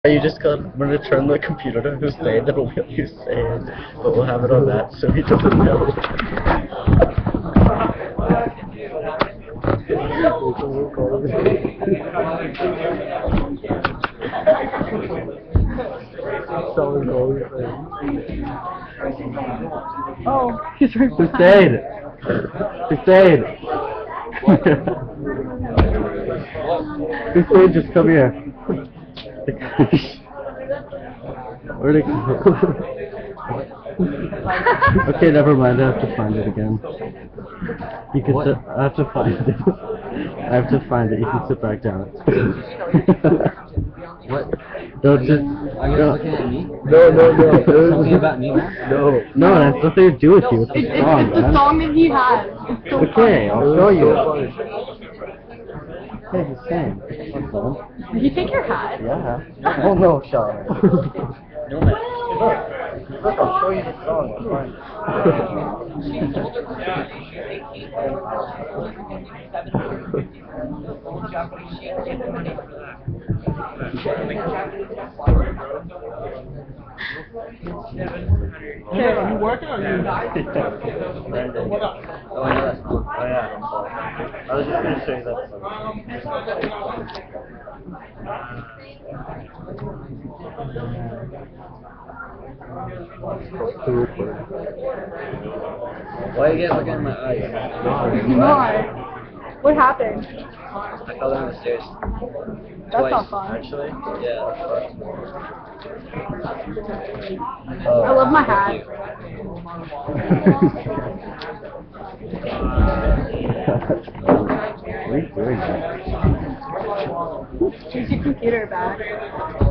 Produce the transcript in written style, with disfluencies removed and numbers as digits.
You just I'm gonna turn the computer to Hussein, it'll be Hussein, but we'll have it on that so he doesn't know. Oh, he's right Hussein! Hussein! Hussein, just come here. Where'd it go? Okay, never mind, I have to find it again. You can sit, I have to find it. I have to find it, you can sit back down. What? No, just... Are you looking at me? No. Something about me, man? No, it has nothing to do with you. It's the song, It's the man. song that he has. It's so Okay, I'll show you. Hey, Hussein. What's fun? Did he take your hat? Yeah. Oh no, Sean. No, man. Look, I'll show you the song. Okay, are you working or are you? What up? Oh, I know that song. Oh, yeah. I was just going to show you that Why are you guys looking at my eyes? Why? What happened? I fell down the stairs. That's Twice. not fun. Actually? Yeah. I love my hat. What are you doing? Use your computer back.